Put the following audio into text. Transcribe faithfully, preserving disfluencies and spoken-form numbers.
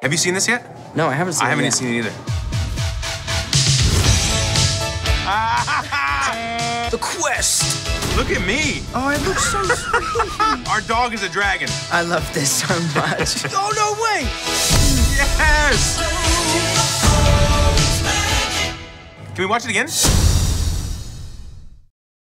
Have you seen this yet? No, I haven't seen I it haven't yet. seen it either. The quest! Look at me. Oh, it looks so sweet. Our dog is a dragon. I love this so much. Oh, no way! Yes! Can we watch it again?